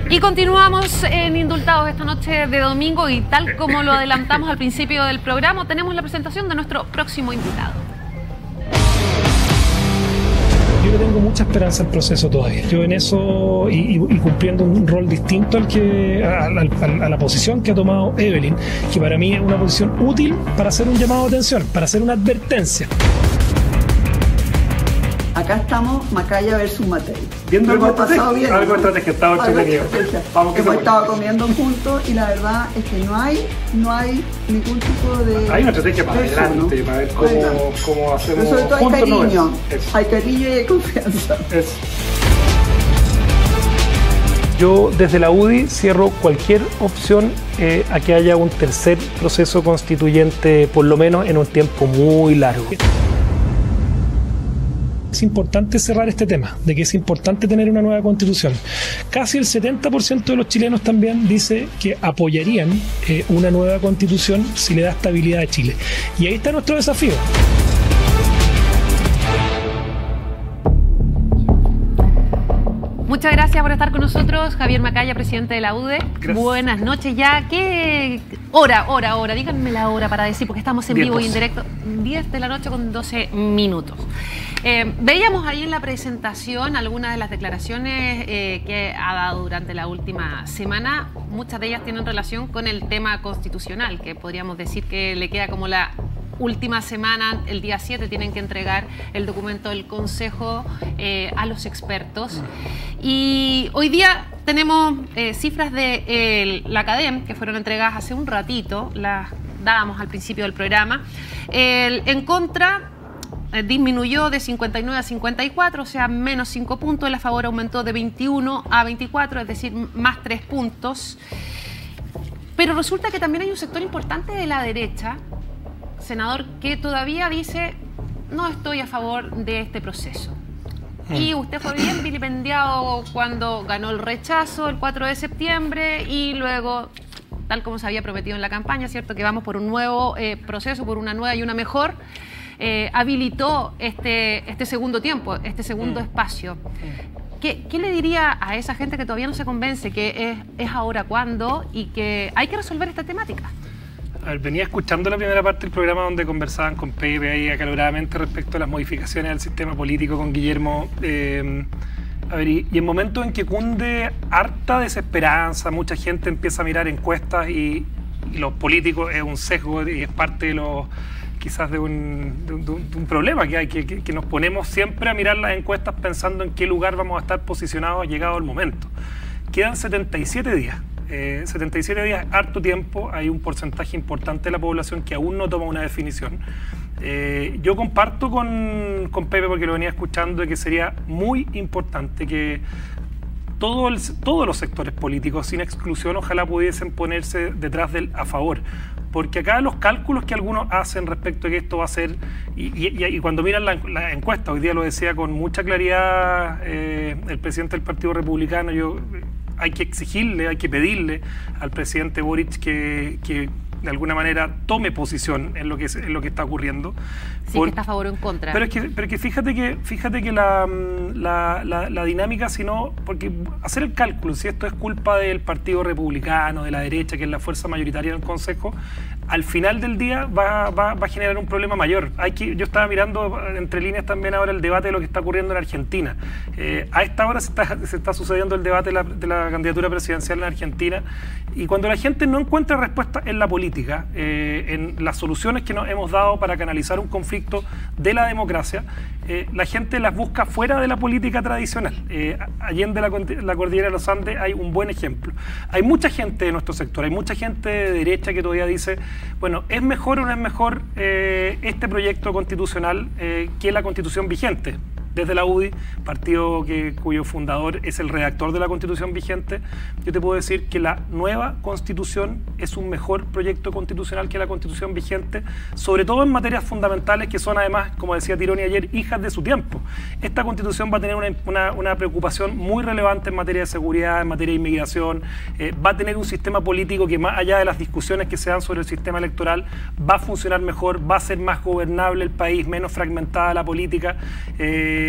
Y continuamos en Indultados esta noche de domingo y tal como lo adelantamos al principio del programa, tenemos la presentación de nuestro próximo invitado. Yo le tengo mucha esperanza al proceso todavía. Yo en eso, y cumpliendo un rol distinto a la posición que ha tomado Evelyn, que para mí es una posición útil para hacer un llamado de atención, para hacer una advertencia. Acá estamos, Macaya versus Matei. Viendo algo estratégico, algo estratégico, estaba entretenido. Hemos estado comiendo juntos y la verdad es que no hay ningún tipo de... Hay una estrategia para adelante, ¿no? Para ver cómo hacemos. Pero sobre todo hay juntos, cariño, no hay cariño y hay confianza. Yo desde la UDI cierro cualquier opción a que haya un tercer proceso constituyente, por lo menos en un tiempo muy largo. Es importante cerrar este tema, de que es importante tener una nueva constitución. Casi el 70% de los chilenos también dice que apoyarían una nueva constitución si le da estabilidad a Chile. Y ahí está nuestro desafío. Muchas gracias por estar con nosotros, Javier Macaya, presidente de la UDE. Gracias. Buenas noches ya. ¿Qué hora? Díganme la hora para decir, porque estamos en vivo y en directo. 10 de la noche con 12 minutos. Veíamos ahí en la presentación algunas de las declaraciones que ha dado durante la última semana. Muchas de ellas tienen relación con el tema constitucional, que podríamos decir que le queda como la última semana. El día 7 tienen que entregar el documento del Consejo a los expertos. Y hoy día tenemos cifras de la CADEM que fueron entregadas hace un ratito, las dábamos al principio del programa. En contra disminuyó de 59 a 54, o sea, menos 5 puntos. El a favor aumentó de 21 a 24, es decir, más 3 puntos. Pero resulta que también hay un sector importante de la derecha, senador, que todavía dice: no estoy a favor de este proceso. Y usted fue bien vilipendiado cuando ganó el rechazo el 4 de septiembre y luego, tal como se había prometido en la campaña, ¿cierto?, que vamos por un nuevo proceso, por una nueva y una mejor, habilitó este segundo tiempo, este segundo espacio. ¿Qué le diría a esa gente que todavía no se convence que es ahora cuando y que hay que resolver esta temática? A ver, venía escuchando la primera parte del programa donde conversaban con Pepe ahí acaloradamente respecto a las modificaciones al sistema político con Guillermo. A ver, y en momentos en que cunde harta desesperanza, mucha gente empieza a mirar encuestas y los políticos es un sesgo y es parte de los, quizás de un problema que hay, que nos ponemos siempre a mirar las encuestas pensando en qué lugar vamos a estar posicionados llegado el momento. Quedan 77 días. 77 días es harto tiempo, hay un porcentaje importante de la población que aún no toma una definición. Yo comparto con Pepe, porque lo venía escuchando, de que sería muy importante que todos los sectores políticos, sin exclusión, ojalá pudiesen ponerse detrás del a favor. Porque acá los cálculos que algunos hacen respecto a que esto va a ser, y cuando miran la encuesta, hoy día lo decía con mucha claridad el presidente del Partido Republicano, hay que exigirle, hay que pedirle al presidente Boric que de alguna manera tome posición en lo que está ocurriendo. Sí, que está a favor o en contra. Pero es que fíjate que la dinámica, sino, porque hacer el cálculo, si esto es culpa del Partido Republicano, de la derecha, que es la fuerza mayoritaria en el Consejo, al final del día va a generar un problema mayor. Yo estaba mirando entre líneas también ahora el debate de lo que está ocurriendo en Argentina. A esta hora se está sucediendo el debate de la candidatura presidencial en Argentina, y cuando la gente no encuentra respuesta en la política, en las soluciones que nos hemos dado para canalizar un conflicto de la democracia, la gente las busca fuera de la política tradicional. Allende la cordillera de los Andes hay un buen ejemplo. Hay mucha gente de nuestro sector, hay mucha gente de derecha que todavía dice, bueno, ¿es mejor o no es mejor este proyecto constitucional que la constitución vigente? Desde la UDI, partido cuyo fundador es el redactor de la Constitución vigente, yo te puedo decir que la nueva Constitución es un mejor proyecto constitucional que la Constitución vigente, sobre todo en materias fundamentales que son, además, como decía Tironi ayer, hijas de su tiempo. Esta Constitución va a tener una preocupación muy relevante en materia de seguridad, en materia de inmigración, va a tener un sistema político que, más allá de las discusiones que se dan sobre el sistema electoral, va a funcionar mejor, va a ser más gobernable el país, menos fragmentada la política.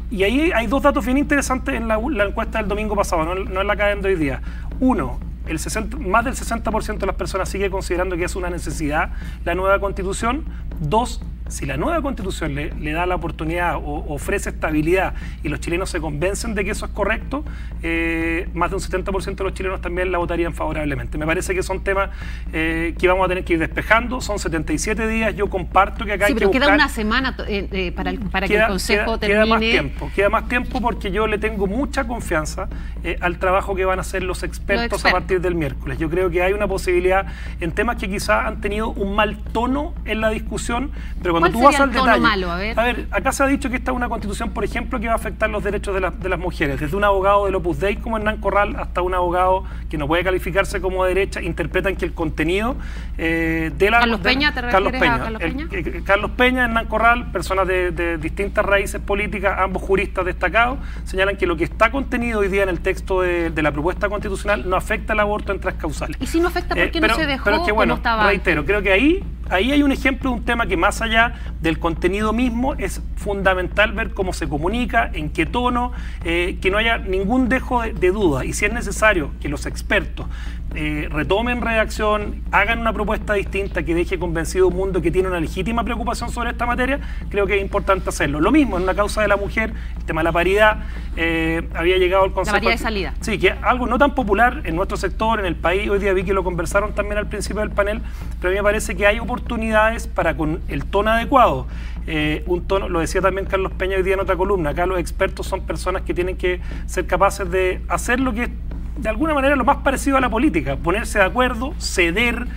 Y ahí hay dos datos bien interesantes en la encuesta del domingo pasado, no en la cadena de hoy día. Uno, más del 60% de las personas sigue considerando que es una necesidad la nueva Constitución. Dos, si la nueva Constitución le da la oportunidad o ofrece estabilidad y los chilenos se convencen de que eso es correcto, más de un 70% de los chilenos también la votarían favorablemente. Me parece que son temas que vamos a tener que ir despejando. Son 77 días, yo comparto que acá hay que buscar... Sí, pero queda una semana para que el Consejo termine. Queda más tiempo porque yo le tengo mucha confianza al trabajo que van a hacer los expertos a partir del miércoles. Yo creo que hay una posibilidad en temas que quizás han tenido un mal tono en la discusión, pero cuando tú vas al detalle... malo? A ver, acá se ha dicho que esta es una constitución, por ejemplo, que va a afectar los derechos de las mujeres. Desde un abogado del Opus Dei como Hernán Corral hasta un abogado que no puede calificarse como de derecha, interpretan que el contenido de la... ¿Carlos Peña? ¿Te refieres a Carlos Peña? Carlos Peña, Hernán Corral, personas de distintas raíces políticas, ambos juristas destacados, señalan que lo que está contenido hoy día en el texto de la propuesta constitucional no afecta el aborto en 3 causales. ¿Y si no afecta, por qué no se dejó pero es que, bueno, como estaba reitero, antes? creo que ahí hay un ejemplo de un tema que más allá del contenido mismo es fundamental ver cómo se comunica, en qué tono, que no haya ningún dejo de duda, y si es necesario que los expertos retomen redacción, hagan una propuesta distinta que deje convencido a un mundo que tiene una legítima preocupación sobre esta materia, creo que es importante hacerlo. Lo mismo en la causa de la mujer, el tema de la paridad, había llegado al Consejo... La paridad de salida. Sí, que es algo no tan popular en nuestro sector, en el país. Hoy día vi que lo conversaron también al principio del panel, pero a mí me parece que hay oportunidades para, con el tono adecuado, un tono, lo decía también Carlos Peña hoy día en otra columna, acá los expertos son personas que tienen que ser capaces de hacer lo que es de alguna manera lo más parecido a la política, ponerse de acuerdo, ceder,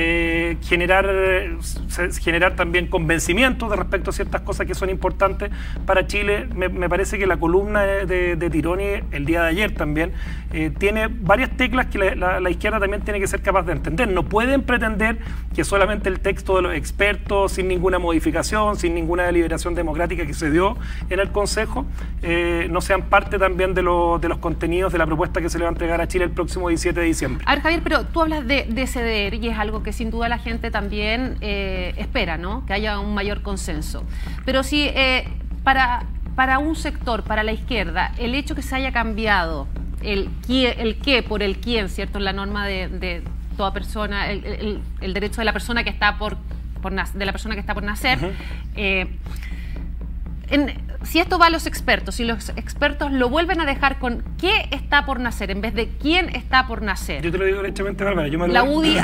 generar también convencimientos de respecto a ciertas cosas que son importantes para Chile. Me parece que la columna de Tironi el día de ayer también tiene varias teclas que la izquierda también tiene que ser capaz de entender. No pueden pretender que solamente el texto de los expertos, sin ninguna modificación, sin ninguna deliberación democrática que se dio en el Consejo, no sean parte también de los contenidos de la propuesta que se le va a entregar a Chile el próximo 17 de diciembre. A ver, Javier, pero tú hablas de ceder y es algo que sin duda la gente también espera, ¿no? Que haya un mayor consenso. Pero si para un sector, para la izquierda, el hecho que se haya cambiado el qué por el quién, ¿cierto? En la norma de toda persona, el derecho de la persona que está por nacer, si esto va a los expertos, si los expertos lo vuelven a dejar con qué está por nacer en vez de quién está por nacer. Yo te lo digo derechamente, Bárbara. La UDI,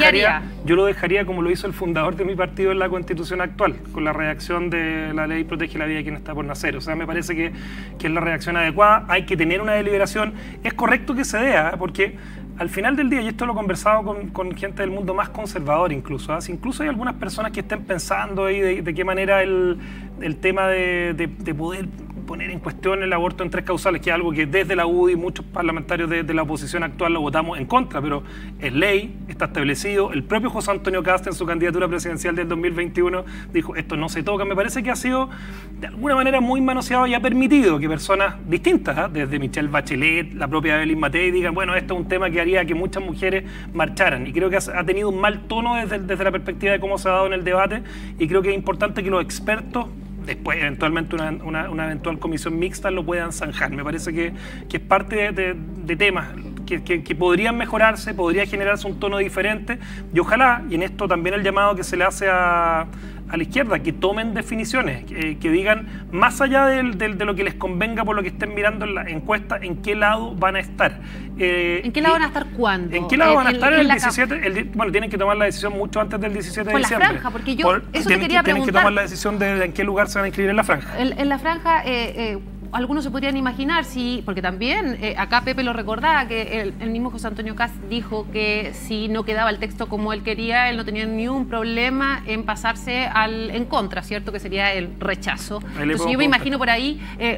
yo lo dejaría como lo hizo el fundador de mi partido en la Constitución actual, con la redacción de la ley protege la vida de quien está por nacer. O sea, me parece que es la redacción adecuada. Hay que tener una deliberación. Es correcto que se dé, porque al final del día, y esto lo he conversado con gente del mundo más conservador incluso, si incluso hay algunas personas que estén pensando ahí de qué manera el tema de poder poner en cuestión el aborto en 3 causales, que es algo que desde la UDI muchos parlamentarios de la oposición actual lo votamos en contra, pero es ley, está establecido. El propio José Antonio Kast en su candidatura presidencial del 2021 dijo, esto no se toca. Me parece que ha sido de alguna manera muy manoseado y ha permitido que personas distintas, desde Michelle Bachelet, la propia Evelyn Matei, digan, bueno, esto es un tema que haría que muchas mujeres marcharan, y creo que ha tenido un mal tono desde la perspectiva de cómo se ha dado en el debate, y creo que es importante que los expertos después eventualmente una eventual comisión mixta lo puedan zanjar. Me parece que es parte de temas que podrían mejorarse, podría generarse un tono diferente, y ojalá, y en esto también el llamado que se le hace a la izquierda, que tomen definiciones, que digan, más allá de lo que les convenga por lo que estén mirando en la encuesta, en qué lado van a estar. ¿En qué lado van a estar cuándo? ¿En qué lado van a estar el 17? Bueno, tienen que tomar la decisión mucho antes del 17 de diciembre. Por la franja, porque yo eso te quería preguntar. Tienen que tomar la decisión de en qué lugar se van a inscribir en la franja. En la franja... algunos se podrían imaginar, porque también acá Pepe lo recordaba, que el mismo José Antonio Kast dijo que si no quedaba el texto como él quería, él no tenía ni un problema en pasarse en contra, ¿cierto? Que sería el rechazo. Entonces yo me imagino por ahí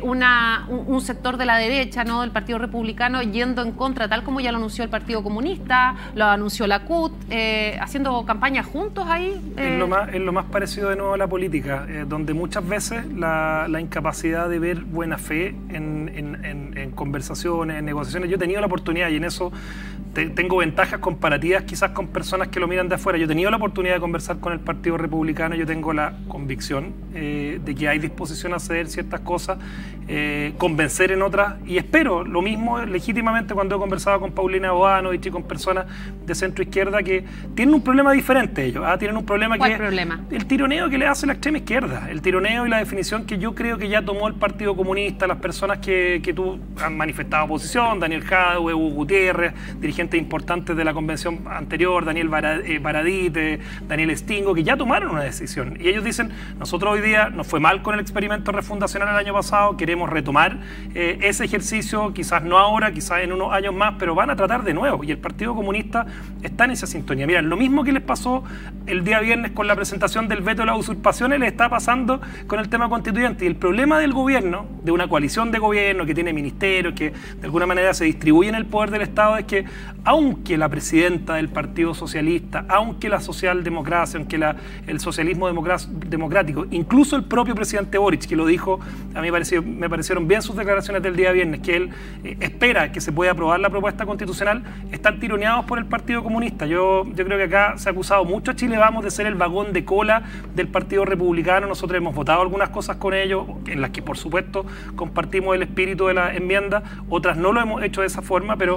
un sector de la derecha, ¿no? Del Partido Republicano yendo en contra, tal como ya lo anunció el Partido Comunista, lo anunció la CUT, haciendo campaña juntos ahí. Es lo más parecido de nuevo a la política, donde muchas veces la incapacidad de ver buena fe en conversaciones, en negociaciones. Yo he tenido la oportunidad, y en eso tengo ventajas comparativas quizás con personas que lo miran de afuera. Yo he tenido la oportunidad de conversar con el Partido Republicano, yo tengo la convicción de que hay disposición a ceder ciertas cosas, convencer en otras, y espero lo mismo legítimamente cuando he conversado con Paulina Bodanovich y con personas de centro izquierda que tienen un problema diferente ellos, tienen un problema que es el tironeo que le hace la extrema izquierda, el tironeo y la definición que yo creo que ya tomó el Partido Comunista, las personas que tú han manifestado oposición, Daniel Jadwe, Hugo Gutiérrez, dirigentes importantes de la convención anterior, Daniel Baradit, Daniel Stingo, que ya tomaron una decisión. Y ellos dicen, nosotros hoy día nos fue mal con el experimento refundacional el año pasado, queremos retomar ese ejercicio, quizás no ahora, quizás en unos años más, pero van a tratar de nuevo. Y el Partido Comunista está en esa sintonía. Mira, lo mismo que les pasó el día viernes con la presentación del veto a las usurpaciones, les está pasando con el tema constituyente. Y el problema del gobierno, de una coalición de gobierno que tiene ministerios, que de alguna manera se distribuyen el poder del Estado, es que aunque la presidenta del Partido Socialista, aunque la socialdemocracia, aunque el socialismo democrático, incluso el propio presidente Boric, que lo dijo, a mí me parecieron bien sus declaraciones del día viernes, que él espera que se pueda aprobar la propuesta constitucional, están tironeados por el Partido Comunista. Yo creo que acá se ha acusado mucho a Chile Vamos de ser el vagón de cola del Partido Republicano. Nosotros hemos votado algunas cosas con ellos, en las que por supuesto compartimos el espíritu de la enmienda, otras no lo hemos hecho de esa forma, pero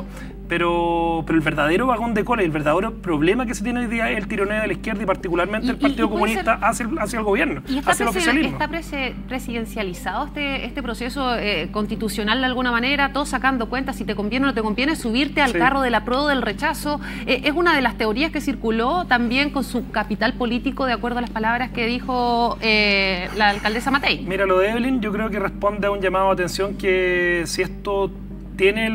el verdadero vagón de cola y el verdadero problema que se tiene hoy día es el tironeo de la izquierda y particularmente el Partido Comunista hacia el gobierno, hacia el oficialismo. ¿Está presidencializado este proceso constitucional de alguna manera? Todos sacando cuentas, si te conviene o no te conviene, subirte al carro del apruebo o del rechazo. Es una de las teorías que circuló también con su capital político, de acuerdo a las palabras que dijo la alcaldesa Matei. Mira, lo de Evelyn yo creo que responde a un llamado de atención que si esto tiene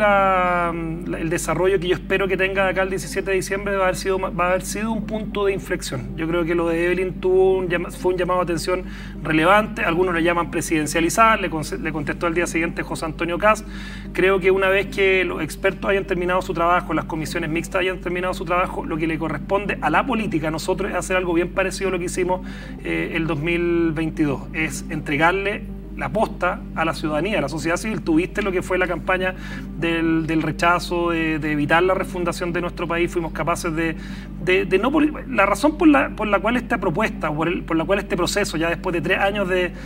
el desarrollo que yo espero que tenga de acá el 17 de diciembre, va a haber sido un punto de inflexión. Yo creo que lo de Evelyn fue un llamado de atención relevante, algunos le llaman presidencializar, le contestó al día siguiente José Antonio Kast. Creo que una vez que los expertos hayan terminado su trabajo, las comisiones mixtas hayan terminado su trabajo, lo que le corresponde a la política, a nosotros, es hacer algo bien parecido a lo que hicimos el 2022, es entregarle la posta a la ciudadanía, a la sociedad civil. Tuviste lo que fue la campaña del rechazo, de evitar la refundación de nuestro país. Fuimos capaces de no... La razón por la cual esta propuesta, por la cual este proceso, ya después de 3 años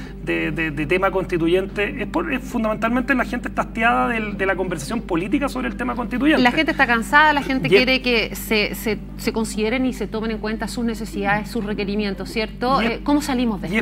de tema constituyente, es fundamentalmente la gente está hastiada de la conversación política sobre el tema constituyente. La gente está cansada, la gente quiere que se consideren y se tomen en cuenta sus necesidades, sus requerimientos, ¿cierto? ¿Cómo salimos de esto?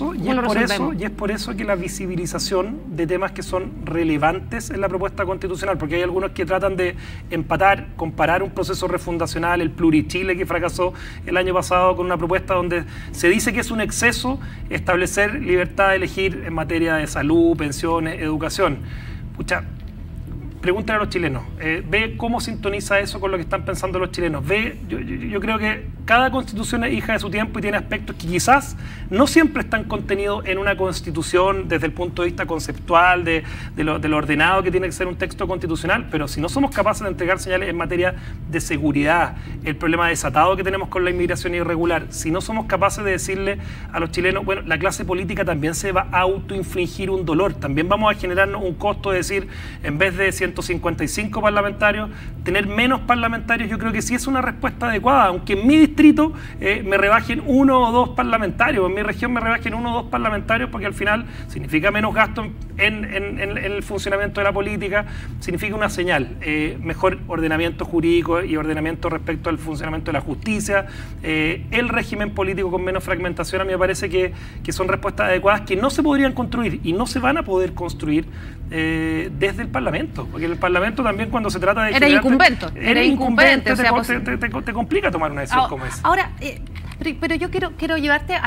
Y es por eso que la visibilización de temas que son relevantes en la propuesta constitucional, porque hay algunos que tratan de comparar un proceso refundacional, el Plurichile que fracasó el año pasado, con una propuesta donde se dice que es un exceso establecer libertad de elegir en materia de salud, pensiones, educación. Pucha, pregúntale a los chilenos, ve cómo sintoniza eso con lo que están pensando los chilenos. Yo creo que cada constitución es hija de su tiempo y tiene aspectos que quizás no siempre están contenidos en una constitución desde el punto de vista conceptual, de lo ordenado que tiene que ser un texto constitucional, pero si no somos capaces de entregar señales en materia de seguridad, el problema desatado que tenemos con la inmigración irregular, si no somos capaces de decirle a los chilenos, bueno, la clase política también se va a autoinfligir un dolor, también vamos a generarnos un costo de decir, en vez de 155 parlamentarios, tener menos parlamentarios. Yo creo que sí es una respuesta adecuada, aunque en mi distrito me rebajen 1 o 2 parlamentarios, en mi región me rebajen 1 o 2 parlamentarios, porque al final significa menos gasto en el funcionamiento de la política, significa una señal, mejor ordenamiento jurídico y ordenamiento respecto al funcionamiento de la justicia, el régimen político con menos fragmentación. A mí me parece que son respuestas adecuadas que no se podrían construir y no se van a poder construir desde el Parlamento, porque el Parlamento también, cuando se trata de... Era incumbente. Te complica tomar una decisión como esa. Ahora, pero yo quiero llevarte